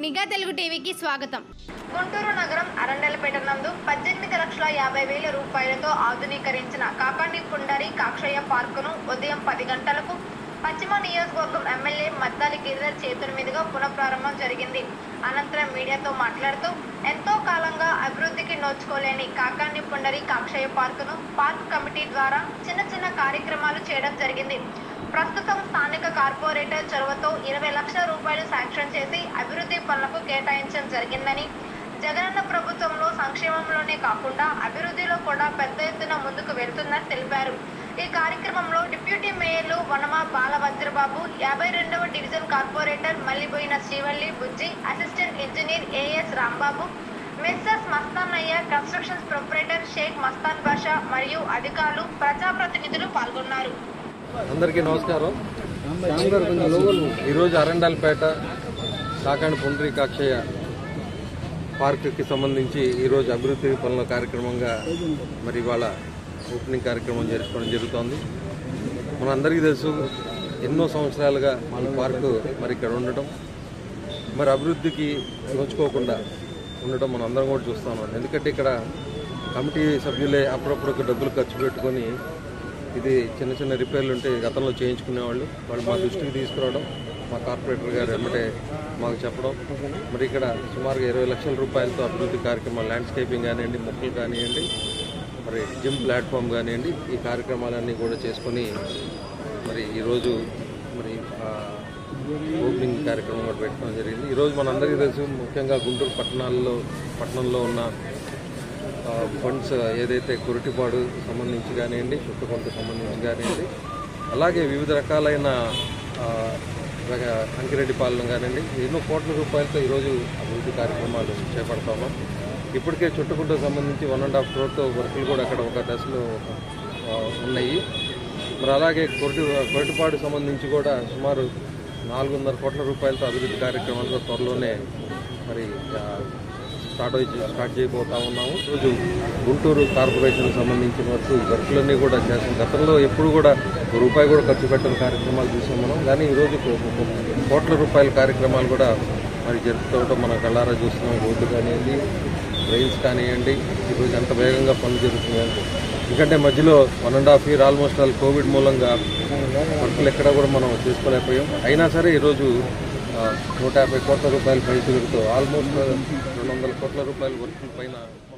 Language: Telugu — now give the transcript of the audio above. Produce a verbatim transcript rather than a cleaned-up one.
నిఘా తెలుగు టీవీకి స్వాగతం. గుంటూరు నగరం అరండలపేట నందు పద్దెనిమిది లక్షల యాభై వేల రూపాయలతో ఆధునీకరించిన కాకాని పుండరి కాక్షయ్య పార్కును ఉదయం పది గంటలకు పశ్చిమ నియోజకవర్గం ఎమ్మెల్యే మద్దాలి గిరిధర్ చేతుల మీదుగా పునఃప్రారంభం జరిగింది. అనంతరం మీడియాతో మాట్లాడుతూ ఎంతో కాలంగా అభివృద్ధికి నోచుకోలేని కాకాని పుండరి కాక్షయ్య పార్కును పార్క్ కమిటీ ద్వారా చిన్న చిన్న కార్యక్రమాలు చేయడం జరిగింది. ప్రస్తుతం స్థానిక కార్పొరేటర్ చొరవతో ఇరవై లక్షల రూపాయలు శాంక్షన్ చేసి అభివృద్ధి పనులకు కేటాయించడం జరిగిందని, జగనన్న ప్రభుత్వంలో సంక్షేమంలోనే కాకుండా అభివృద్ధిలో కూడా పెద్ద ఎత్తున ముందుకు వెళ్తుందని తెలిపారు. ఈ కార్యక్రమంలో డిప్యూటీ మేయర్లు వనమ బాలవజ్రబాబు, యాభై రెండవ division corporator Malliboyina Srivalli Bujji, assistant engineer AS Rambabu, Messrs Mastanayya constructions proprietor Sheikh Mastan Basha మరియు అధికారులు, ప్రజాప్రతినిధులు పాల్గొన్నారు. అందరికీ నమస్కారం. ఈరోజు అరండల్పేట కాకాని పుండరి కాక్షయ్య పార్కుకి సంబంధించి ఈరోజు అభివృద్ధి పనుల కార్యక్రమంగా మరి ఇవాళ ఓపెనింగ్ కార్యక్రమం జరుపుకోవడం జరుగుతోంది. మనందరికీ తెలుసు, ఎన్నో సంవత్సరాలుగా ఈ పార్కు మరి ఇక్కడ ఉండటం, మరి అభివృద్ధికి నోచుకోకుండా ఉండటం మనం అందరం కూడా చూస్తాం. ఎందుకంటే ఇక్కడ కమిటీ సభ్యులే అప్పుడప్పుడు డబ్బులు ఖర్చు పెట్టుకొని ఇది చిన్న చిన్న రిపేర్లు ఉంటే గతంలో చేయించుకునేవాళ్ళు, వాళ్ళు మా దృష్టికి తీసుకురావడం, మా కార్పొరేటర్ గారు వెంబటే మాకు చెప్పడం, మరి ఇక్కడ సుమారుగా ఇరవై లక్షల రూపాయలతో అభివృద్ధి కార్యక్రమాలు, ల్యాండ్స్కేపింగ్ కానివ్వండి, మొక్కలు కానివ్వండి, మరి జిమ్ ప్లాట్ఫామ్ కానివ్వండి, ఈ కార్యక్రమాలన్నీ కూడా చేసుకొని మరి ఈరోజు మరి ఓపెనింగ్ కార్యక్రమం కూడా పెట్టుకోవడం జరిగింది. ఈరోజు మనందరికీ తెలుసు, ముఖ్యంగా గుంటూరు పట్టణాల్లో పట్టణంలో ఉన్న ఫండ్స్ ఏదైతే కురటిపాడు సంబంధించి కానివ్వండి, చుట్టుకొంట సంబంధించి కానివ్వండి, అలాగే వివిధ రకాలైన అంకిరెడ్డి పాలన కానివ్వండి, ఎన్నో కోట్ల రూపాయలతో ఈరోజు అభివృద్ధి కార్యక్రమాలు చేపడతాము. ఇప్పటికే చుట్టుకుంటకు సంబంధించి వన్ అండ్ హాఫ్ క్రోర్తో వర్కులు కూడా అక్కడ ఒక దశలో ఉన్నాయి. మరి అలాగే కొరటి కొరటిపాడు సంబంధించి కూడా సుమారు నాలుగున్నర కోట్ల రూపాయలతో అభివృద్ధి కార్యక్రమాలతో త్వరలోనే మరి స్టార్ట్ స్టార్ట్ చేయబోతా ఉన్నాము. ఈరోజు గుంటూరు కార్పొరేషన్ సంబంధించిన వరకు వర్కులన్నీ కూడా చేస్తాం. గతంలో ఎప్పుడు కూడా రూపాయి కూడా ఖర్చు పెట్టిన కార్యక్రమాలు చూసాం మనం, కానీ ఈరోజు కోట్ల రూపాయల కార్యక్రమాలు కూడా మరి జరుపుతూ మనం కళ్ళారా చూస్తున్నాం. రోడ్డు కానివ్వండి, రైల్స్ కానివ్వండి, ఈరోజు ఎంత వేగంగా పనులు జరుగుతున్నాయి. ఎందుకంటే మధ్యలో one and half year almost all COVID మూలంగా వర్కులు ఎక్కడా కూడా మనం చేసుకోలేకపోయాం. అయినా సరే ఈరోజు నూట యాభై కోట్ల రూపాయల పై తిరుగుతూ ఆల్మోస్ట్ రెండు వందల కోట్ల రూపాయల వర్కుల పైన